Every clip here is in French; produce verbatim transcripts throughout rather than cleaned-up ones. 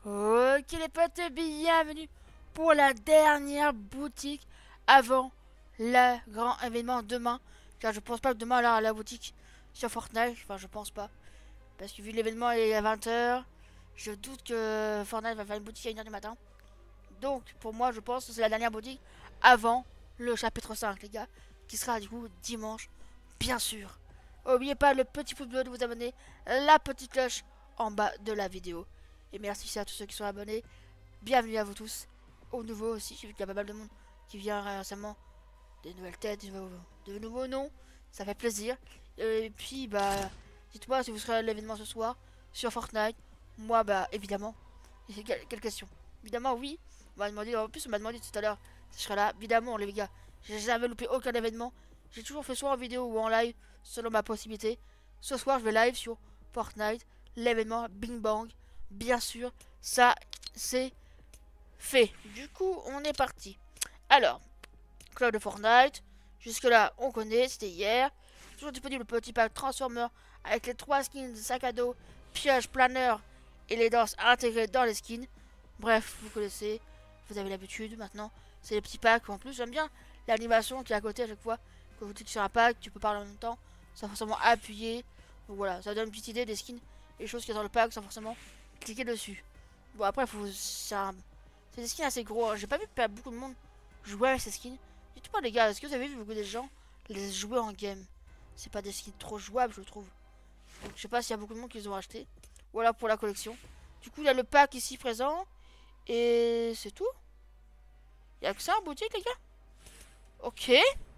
Ok les potes, bienvenue pour la dernière boutique avant le grand événement demain. Car je pense pas que demain elle aura la boutique sur Fortnite, enfin je pense pas. Parce que vu l'événement est à vingt heures, je doute que Fortnite va faire une boutique à une heure du matin. Donc pour moi je pense que c'est la dernière boutique avant le chapitre cinq les gars. Qui sera du coup dimanche, bien sûr. N'oubliez pas le petit pouce bleu de vous abonner, la petite cloche en bas de la vidéo. Et merci à tous ceux qui sont abonnés. Bienvenue à vous tous. Aux nouveaux aussi, j'ai vu qu'il y a pas mal de monde qui vient récemment. Des nouvelles têtes, de nouveaux, de nouveaux noms. Ça fait plaisir. Et puis, bah, dites-moi si vous serez à l'événement ce soir sur Fortnite. Moi, bah, évidemment. Et quelle, quelle question? Évidemment, oui. On m'a demandé, en plus, on m'a demandé tout à l'heure si je serais là. Évidemment, les gars. J'ai jamais loupé aucun événement. J'ai toujours fait soit en vidéo ou en live, selon ma possibilité. Ce soir, je vais live sur Fortnite. L'événement Bing Bang. Bien sûr, ça, c'est fait. Du coup, on est parti. Alors, club de Fortnite. Jusque-là, on connaît, c'était hier. Toujours disponible le petit pack Transformer avec les trois skins, sac à dos, piège, planeur et les danses intégrées dans les skins. Bref, vous connaissez, vous avez l'habitude maintenant. C'est les petits packs. En plus, j'aime bien l'animation qui est à côté à chaque fois. Quand vous cliquez sur un pack, tu peux parler en même temps sans forcément appuyer. Donc voilà, ça donne une petite idée des skins et des choses qu'il y a dans le pack sans forcément cliquer dessus. Bon, après, faut. C'est un... des skins assez gros. Hein. J'ai pas vu beaucoup de monde jouer avec ces skins. Dites-moi, les gars, est-ce que vous avez vu beaucoup de gens les jouer en game? C'est pas des skins trop jouables, je trouve. Donc, je sais pas s'il y a beaucoup de monde qui les ont achetés. Voilà pour la collection. Du coup, il y a le pack ici présent. Et c'est tout. Il y a que ça en boutique, les gars. Ok.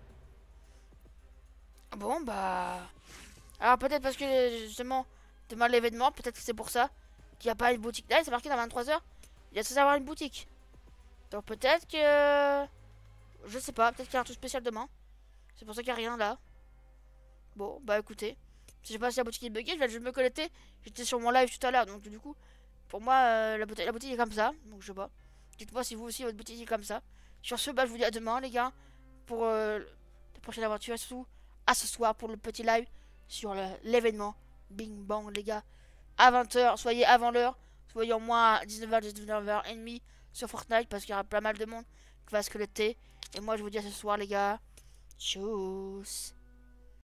Bon, bah. Alors, peut-être parce que justement, demain l'événement, peut-être que c'est pour ça qu'il n'y a pas une boutique. Là, c'est marqué dans vingt-trois heures. Il y a censé avoir une boutique. Donc, peut-être que. Je sais pas, peut-être qu'il y a un truc spécial demain. C'est pour ça qu'il n'y a rien là. Bon, bah écoutez. Je sais pas si la boutique est buggée, je vais juste me connecter. J'étais sur mon live tout à l'heure, donc du coup, pour moi, euh, la, boutique, la boutique est comme ça. Donc je sais pas. Dites-moi si vous aussi, votre boutique est comme ça. Sur ce, bah je vous dis à demain, les gars, pour euh, la prochaine aventure. Et surtout, à ce soir pour le petit live sur l'événement Bing Bang, les gars. À vingt heures, soyez avant l'heure. Soyez au moins à dix-neuf heures, dix-neuf heures trente sur Fortnite parce qu'il y aura pas mal de monde qui va se connecter. Et moi, je vous dis à ce soir, les gars. Tchuss.